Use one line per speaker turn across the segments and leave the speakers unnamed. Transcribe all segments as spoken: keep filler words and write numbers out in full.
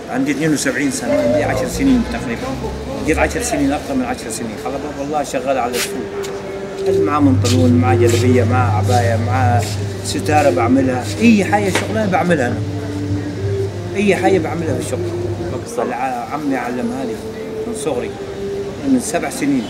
عندي اثنين وسبعين سنة، عندي عشر سنين تقريبا، جيت عشر سنين أكثر من عشر سنين، خلاص والله شغال على السوق. اللي معاه منطلون، معاه جلبية، معاه عباية، معاه ستارة بعملها، أي حاجة شغلانة بعملها أنا. أي حاجة بعملها في الشغل. عمي علمها لي من صغري، من سبع سنين.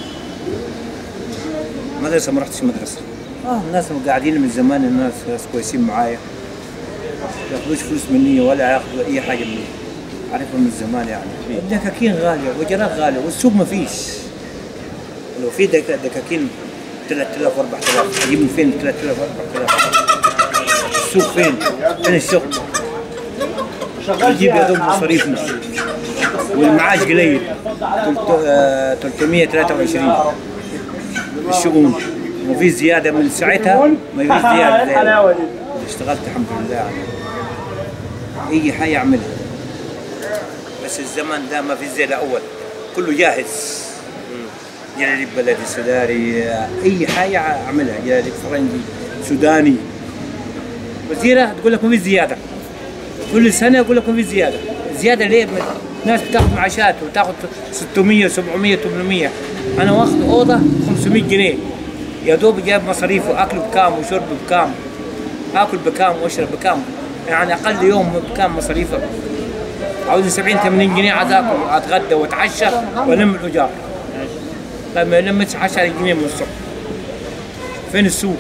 مدرسة ما رحتش مدرسة. اه الناس قاعدين من زمان، الناس ناس كويسين معايا. ما ياخذوش فلوس مني ولا ياخذوا أي حاجة مني. عارفهم من زمان يعني. الدكاكين غالية وجرات غالية والسوق ما فيش. لو في دكاكين ثلاثة آلاف وأربعة آلاف، أجيب من فين ثلاثة آلاف وأربعة آلاف؟ السوق فين؟ فين الشغل؟ نجيب يا دوب مصاريفنا والمعاش قليل ثلاثمية وثلاثة وعشرين الشؤون، وفي زيادة من ساعتها ما فيش زيادة زي اشتغلت الحمد لله يعني. أي حاجة أعملها، بس الزمن ده ما في زي الأول، كله جاهز. جلاليب بلدي، سوداني، أي حاجة أعملها، جلاليب فرنجي، سوداني. وزيرة تقول لك ما في زيادة، كل سنة يقول لك ما في زيادة. زيادة ليه؟ ناس بتاخذ معاشات وتاخذ ستمية سبعمية ثمانمية، أنا واخذ أوضة خمسمية جنيه، يا دوب جايب مصاريفه، أكل بكام وشرب بكام، آكل بكام وأشرب بكام، يعني أقل يوم بكام مصاريفه. عاوز سبعين ثمانين جنيه عاد آكل وأتغدى وأتعشى وألم الأجار. لما لمت عشرة جنيه من الصبح. فين السوق؟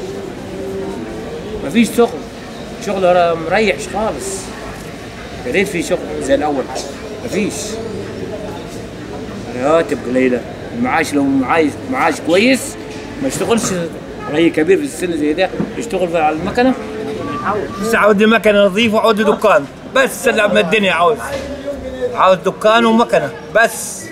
ما فيش شغل، شغل مريح خالص. يا ريت في شغل زي الأول، ما فيش. الرواتب قليلة، المعاش لو معاش معاش كويس ما يشتغلش. رأي كبير في السن زي ده يشتغل على المكنة. بس عاوز مكنة نظيفة وعاوز دكان، بس سلم الدنيا. عاوز عاوز دكان ومكنة بس.